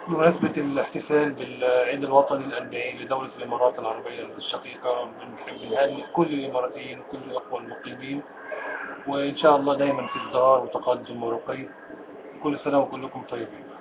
بمناسبة الاحتفال بالعيد الوطني الأربعين لدولة الإمارات العربية الشقيقة، بنحب نهنئ كل الإماراتيين وكل الأخوة المقيمين، وإن شاء الله دايما في ازدهار وتقدم ورقي. كل سنة وكلكم طيبين.